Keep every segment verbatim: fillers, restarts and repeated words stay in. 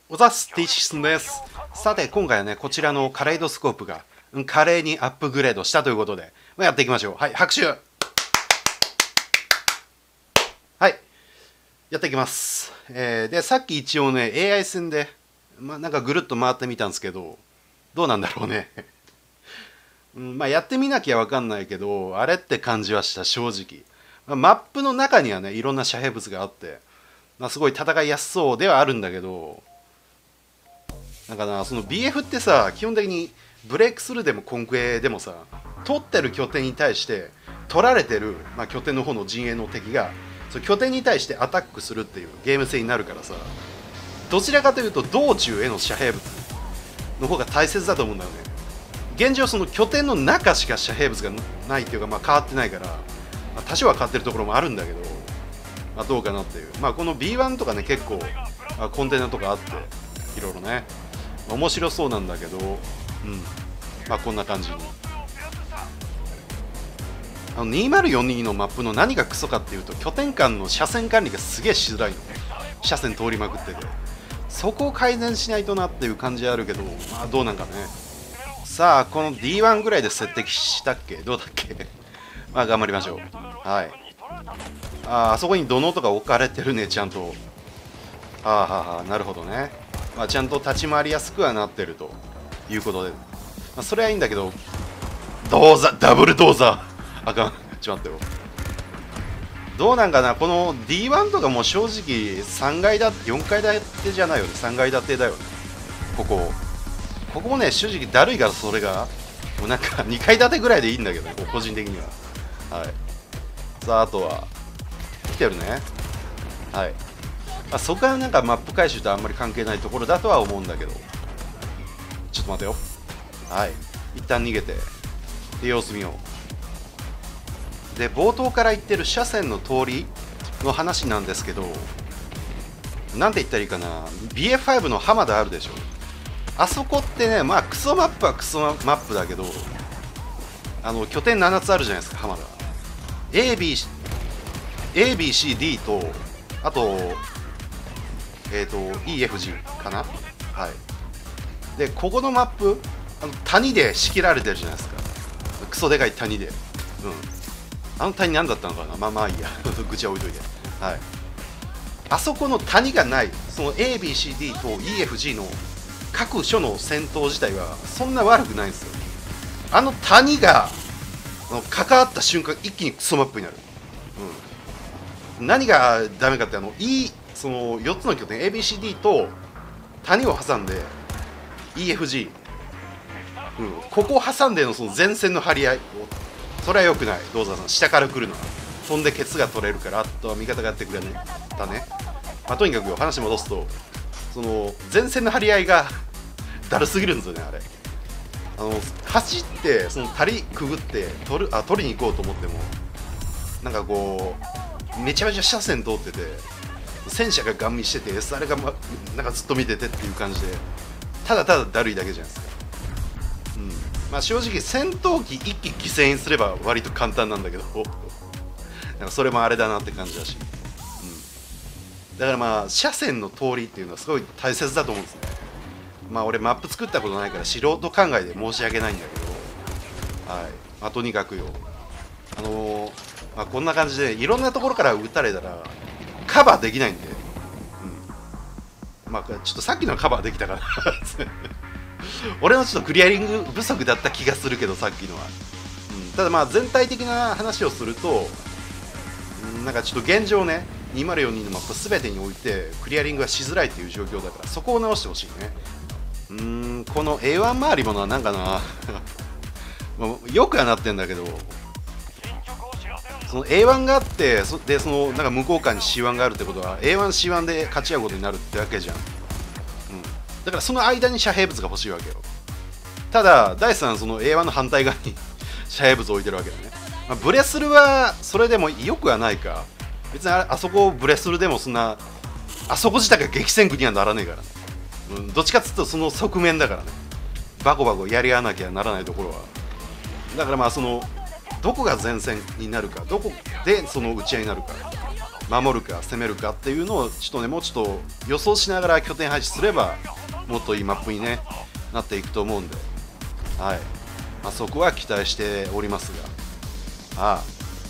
おざす、ティシスです。さて、今回はね、こちらのカレイドスコープが、うん、華麗にアップグレードしたということで、まあ、やっていきましょう。はい、拍手。はい、やっていきます。えー、で、さっき一応ね、エーアイ 戦で、まあ、なんかぐるっと回ってみたんですけど、どうなんだろうね。うん、まあ、やってみなきゃわかんないけど、あれって感じはした、正直。まあ、マップの中にはね、いろんな遮蔽物があって、まあ、すごい戦いやすそうではあるんだけど、なんかな、その ビーエフ ってさ、基本的にブレイクスルーでもコンクエでもさ、取ってる拠点に対して取られてる、まあ、拠点の方の陣営の敵がその拠点に対してアタックするっていうゲーム性になるからさ、どちらかというと道中への遮蔽物の方が大切だと思うんだよね。現状その拠点の中しか遮蔽物がないっていうか、まあ、変わってないから、まあ、多少は変わってるところもあるんだけど、まあ、どうかなっていう、まあ、この ビーワン とかね結構、まあ、コンテナとかあっていろいろね面白そうなんだけど、うん、まあこんな感じに。あのにせんよんじゅうにのマップの何がクソかっていうと、拠点間の車線管理がすげえしづらいの。車線通りまくってて、そこを改善しないとなっていう感じはあるけど、まあどうなんかね。さあこの ディーワン ぐらいで設定したっけ、どうだっけまあ頑張りましょう。はい。ああそこに土のうとか置かれてるね、ちゃんと。ああはあなるほどね。まあ、ちゃんと立ち回りやすくはなってるということで、まあ、それはいいんだけど、銅座ダブル銅座あかん、ちょっと待ってよ。どうなんかな、この ディーワン とかも正直さんがいだよんかい建てじゃないよね、さんがい建てだよね。ここここもね正直だるいから、それがもうなんかにかい建てぐらいでいいんだけどね、個人的には。はい。さああとは来てるね。はい。まあ、そこはなんかマップ回収とあんまり関係ないところだとは思うんだけど、ちょっと待てよ。はい、一旦逃げてで様子見よう。で冒頭から言ってる車線の通りの話なんですけど、なんて言ったらいいかな、 ビーエフファイブ の浜田あるでしょ。あそこってね、まあクソマップはクソマップだけど、あの拠点ななつあるじゃないですか、浜田。 エービーエービーシーディー とあとえーと イーエフジー かな。はい。でここのマップ、あの谷で仕切られてるじゃないですか、クソでかい谷で。うん、あの谷何だったのかな、まあまあいいや愚痴は置いといて。はい。あそこの谷がない、その エービーシーディー と イーエフジー の各所の戦闘自体はそんな悪くないんですよ。あの谷があの関わった瞬間一気にクソマップになる。うん、何がダメかって、あの Eそのよっつの拠点 エービーシーディー と谷を挟んで イーエフジー、うん、ここを挟んでのその前線の張り合い、それは良くない。銅座さん下から来るのは飛んでケツが取れるから、あとは味方がやってくれねだね。まあ、とにかく話戻すと、その前線の張り合いがだるすぎるんですよね。あれあの走ってその谷くぐって取るあ取りに行こうと思っても、なんかこうめちゃめちゃ車線通ってて戦車がガン見してて、それが、ま、なんかずっと見ててっていう感じで、ただただだるいだけじゃないですか。うん、まあ正直戦闘機いっき犠牲にすれば割と簡単なんだけどなんかそれもあれだなって感じだし、うん、だからまあ車線の通りっていうのはすごい大切だと思うんですね。まあ俺マップ作ったことないから素人考えで申し訳ないんだけど、はい。まあとにかくよ、あのー、まあこんな感じでいろんなところから撃たれたらカバーできないんで、うん、まあちょっとさっきのはカバーできたから俺のちょっとクリアリング不足だった気がするけど、さっきのは、うん、ただまあ全体的な話をすると、うん、なんかちょっと現状ねにせんよんじゅうにのマップ全てにおいてクリアリングがしづらいっていう状況だから、そこを直してほしいね。うーん、この エーワン 周りもなんかなよくはなってんだけど、その エーワン があって、そでそのなんか向こう側に シーワン があるってことは エーワンシーワン で勝ち合うことになるってわけじゃん、うん、だからその間に遮蔽物が欲しいわけよ。ただダイスさんその エーワン の反対側に遮蔽物を置いてるわけだね。まあ、ブレスルはそれでもよくはないか、別に あ, あそこをブレスルでもそんなあそこ自体が激戦区にはならねえからね、うん、どっちかっつうとその側面だからね、バコバコやり合わなきゃならないところは。だからまあそのどこが前線になるか、どこでその打ち合いになるか、 守るか攻めるかっていうのをちょっとねもうちょっと予想しながら拠点配置すればもっといいマップに、ね、なっていくと思うんで、はいまあ、そこは期待しておりますが、あ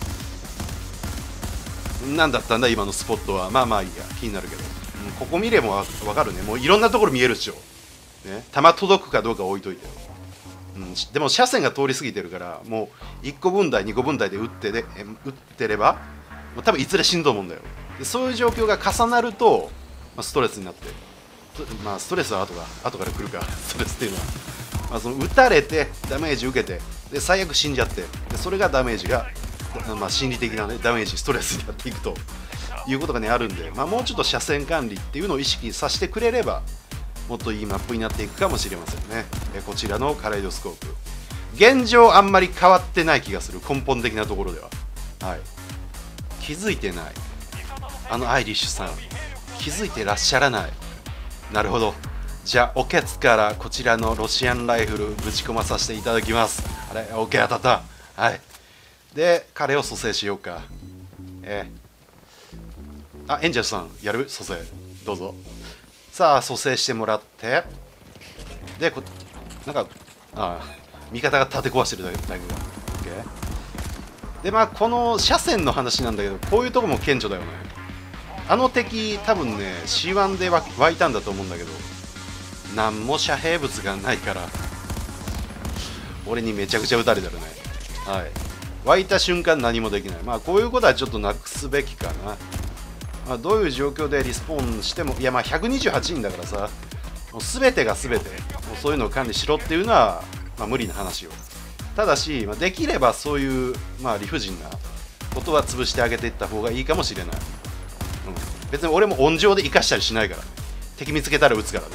あ何だったんだ今のスポットは。まあまあいいや、気になるけど、うん、ここ見れば分かるね。もういろんなところ見えるでしょ、ね、弾届くかどうか置いといて、うん、でも車線が通り過ぎてるからもういっこ分台にこ分台で撃ってで撃ってればもう多分いずれ死ぬと思うんだよ。でそういう状況が重なると、まあ、ストレスになって、まあストレスは後が後から来るかストレスっていうのは、まあ、その撃たれてダメージ受けてで最悪死んじゃってでそれがダメージが、まあ、心理的な、ね、ダメージストレスになっていくということが、ね、あるんで、まあ、もうちょっと車線管理っていうのを意識させてくれればもっといいマップになっていくかもしれませんね。えこちらのカレイドスコープ現状あんまり変わってない気がする、根本的なところでは。はい、気づいてない、あのアイリッシュさん気づいてらっしゃらない。なるほど、じゃあおけつからこちらのロシアンライフルぶち込まさせていただきます。あれ OK 当たった。はい、で彼を蘇生しようか。えー、あエンジェルさんやる蘇生どうぞ。さあ蘇生してもらってでこなんかあ味方が立て壊してるだけだけど OK でまあこの車線の話なんだけどこういうとこも顕著だよね。あの敵多分ね シーワン で湧いたんだと思うんだけど何も遮蔽物がないから俺にめちゃくちゃ撃たれてるね。はい湧いた瞬間何もできない。まあこういうことはちょっとなくすべきかな。まあ、どういう状況でリスポーンしてもいやまあひゃくにじゅうはちにんだからさもう全てが全てもうそういうのを管理しろっていうのは、まあ、無理な話よ。ただし、まあ、できればそういう、まあ、理不尽なことは潰してあげていった方がいいかもしれない。うん、別に俺も温情で生かしたりしないから、ね、敵見つけたら撃つからね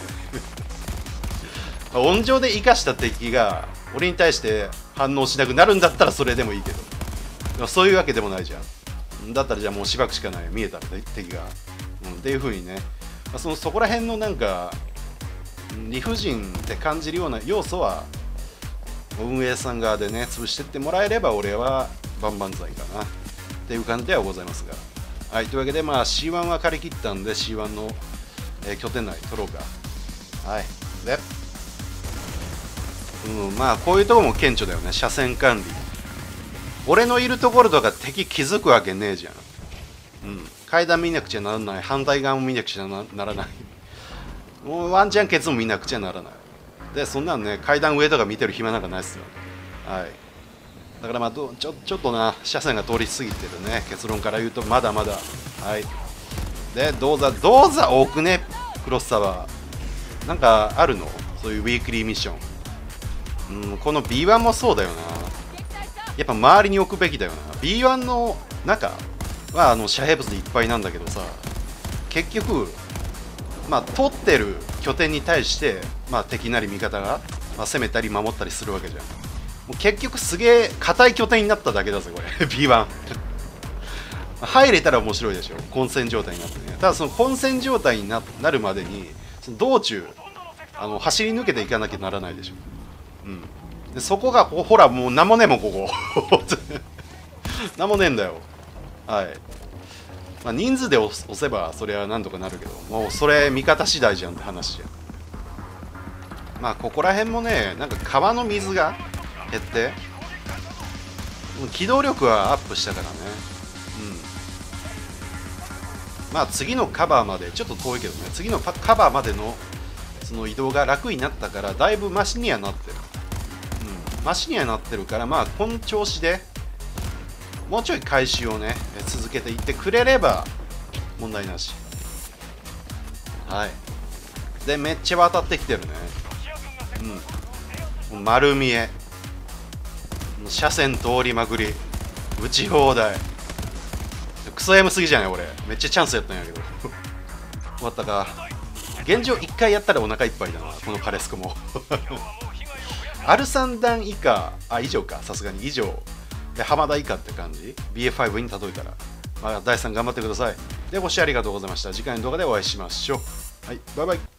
温情で生かした敵が俺に対して反応しなくなるんだったらそれでもいいけどそういうわけでもないじゃん。だったらじゃあもうしばくしかない見えたら敵が、うん、っていう風にね、まあ、そのそこら辺のなんか理不尽って感じるような要素は運営さん側でね潰していってもらえれば俺は万々歳かなっていう感じではございますが、はい、というわけでまあ シーワン は借り切ったんで シーワン の、えー、拠点内取ろうか。はいで、うん、まあこういうところも顕著だよね。車線管理俺のいるところとか敵気づくわけねえじゃん。うん、階段見なくちゃならない、反対側も見なくちゃならないもうワンチャンケツも見なくちゃならないで、そんなんね階段上とか見てる暇なんかないっすよ。はいだからまあどちょちょっとな車線が通り過ぎてるね。結論から言うとまだまだ。はいでどうざどうざ多くねクロスサワーなんかあるのそういうウィークリーミッション。うんこの ビーワン もそうだよな。やっぱ周りに置くべきだよな。 ビーワン の中はあの遮蔽物でいっぱいなんだけどさ結局まあ取ってる拠点に対して、まあ、敵なり味方が、まあ、攻めたり守ったりするわけじゃん。もう結局すげえ硬い拠点になっただけだぜこれビーワン 入れたら面白いでしょ混戦状態になってね。ただその混戦状態に な, なるまでにその道中あの走り抜けていかなきゃならないでしょ。うんでそこがほらもうなんもねえもんここなんもねえんだよ。はい、まあ、人数で押せばそれはなんとかなるけどもうそれ味方次第じゃんって話じゃん。まあここら辺もねなんか川の水が減って機動力はアップしたからね。うんまあ次のカバーまでちょっと遠いけどね次のカバーまでのその移動が楽になったからだいぶマシにはなってる。マシにはなってるからまあこの調子でもうちょい回収をね続けていってくれれば問題なし。はいでめっちゃ渡ってきてるね。うん丸見え車線通りまくり打ち放題クソやむすぎじゃない俺めっちゃチャンスやったんやけど終わったか。現状いっかいやったらお腹いっぱいだなこのカレスコもアルさん段以下あ以上かさすがに以上で浜田以下って感じ ビーエフファイブ に例えたら、まあ、だいさん頑張ってください。でご視聴ありがとうございました。次回の動画でお会いしましょう。はいバイバイ。